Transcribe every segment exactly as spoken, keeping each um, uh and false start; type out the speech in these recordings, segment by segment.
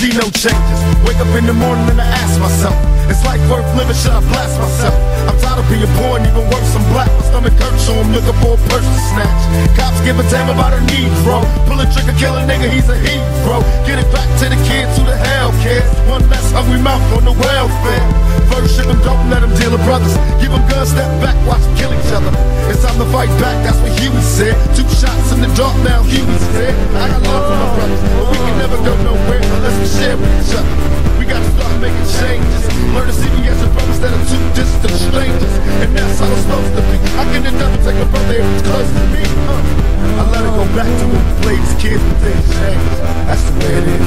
see no changes. Wake up in the morning and I ask myself, is life worth living? Should I blast myself? I'm tired of being poor and even worse, I'm black. My stomach hurts, so I'm looking for a purse to snatch. Cops give a damn about her needs, bro. Pull a trigger, kill a nigga, he's a hero. Get it back to the kids who the hell cares. One less hungry mouth on the welfare. First ship them, don't let them deal with brothers. Give them guns, step back, watch them kill each other. It's time to fight back, that's what Huey said. Two shots in the dark, now Huey's dead. I got love for my brothers, but we can never go nowhere unless we share with each other. We gotta start making changes. Learn to see me as a brother instead of two distant strangers. And that's how it's supposed to be. How can the devil take a brother if it's close to me? Uh, I let it go back to when we played as kids, but things change. That's the way it is.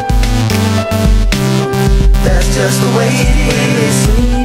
That's just the way it is.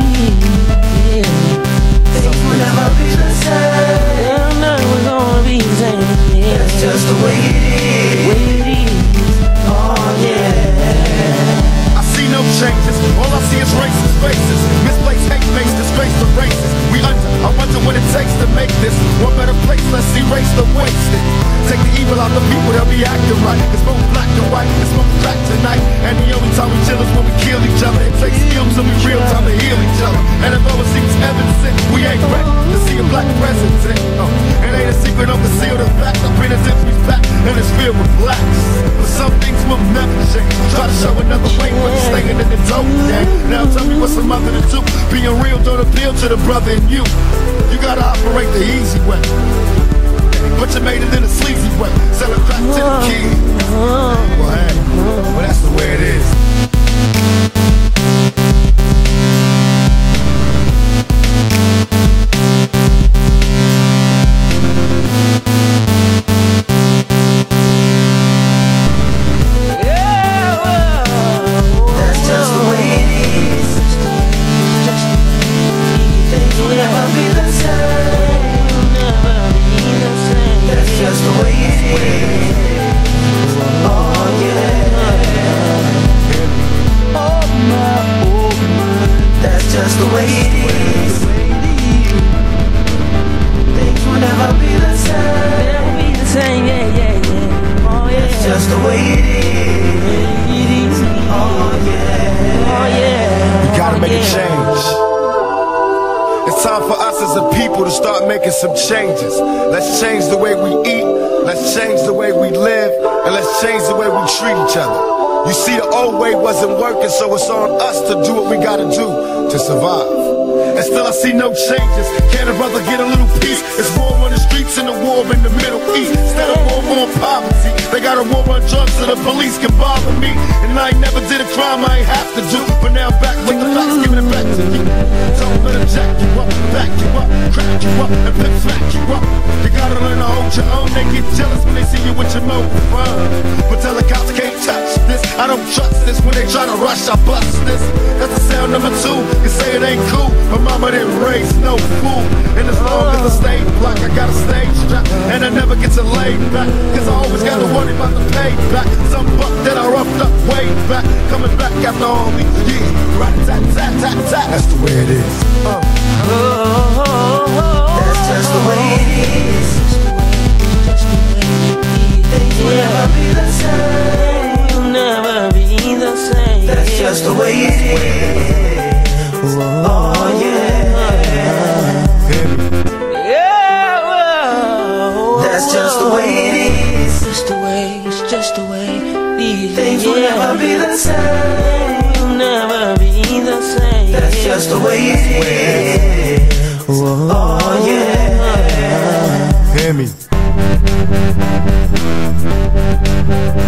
Things will never be the same. They'll never gonna be the same. That's just the way it is. Oh yeah. I see no changes. All I see is racist faces. Misplaced hate face, disgrace the races. We under. I wonder what it takes to make this one better place. Let's erase the wasted. Take the evil out the people, they'll be acting right. It's both black and white, it's both black tonight. And the only time we chill is when we kill each other. It takes skills and we real time to heal each other. And if it seems evident, we ain't ready to see a black president. Uh, it ain't a secret, don't conceal the fact. The penitentiary's back and it's filled with blacks. But some things will never change. Try to show another way, but you're staying in the dope game. Now tell me what's some other to do. Being real don't appeal to the brother in you. You gotta operate the easy way, but you made it in a sleazy way. Sell it back to the kids. Well, hey, well, that's the way it is. That's just the way it is. Things will never be the same. That's just the way it is. Oh yeah. Oh my, oh my. That's just the way it is. Things will never be the same. Never be the same, yeah, yeah, yeah. Oh yeah. That's just the way it is. Oh yeah. Oh yeah. We gotta make yeah. a change. It's time for us as a people to start making some changes. Let's change the way we eat, let's change the way we live, and let's change the way we treat each other. You see, the old way wasn't working, so it's on us to do what we gotta do to survive. And still I see no changes. Can a brother get a little peace? It's war on the streets and a war in the Middle East. Instead of war on poverty, they got a war on drugs so the police can bother me. And I ain't never did a crime I ain't have to do, but now I'm back with the facts, giving it back to you. Don't let them jack you up, back you up, crack you up, and pimp smack you up. You gotta learn to hold your own. They get jealous when they see you with your mouth run. But tell the cops can't touch this. I don't trust this. When they try to rush, I bust this. That's the sound number two. You say it ain't cool, but mama didn't raise no fool. And as long as I stay black, I got a stage strap, and I never get to lay back, cause I always gotta worry about the payback. Some buck that I roughed up way back, coming back after all these years. Right, tat, tat, tat, tat. That's the way it is. Uh. That's just the way it is. Things will never be the same. You'll never be the same. That's just the way it is. Oh yeah. Yeah, well, That's just the way it is. just the way, it's just the way it is. Things will yeah. never be the same. You'll never be the same. That's just the way it is. Oh yeah. Hear me.